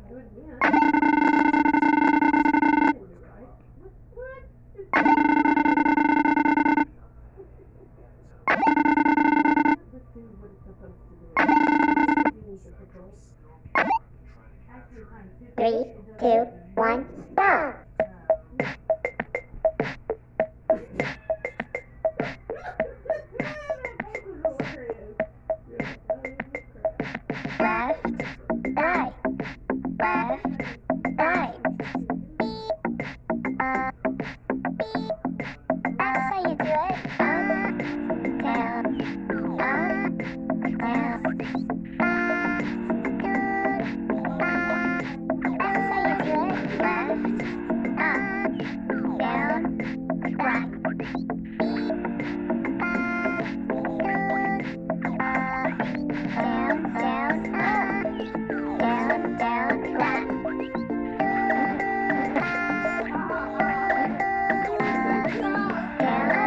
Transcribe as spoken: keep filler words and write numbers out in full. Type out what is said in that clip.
Three, two, one, stop! Left, right, left, right. Uh, that's how you do it. Up, down, up, down. That's how you do it. Left, up, down, right. Down, down, up. Down, down, right. Down,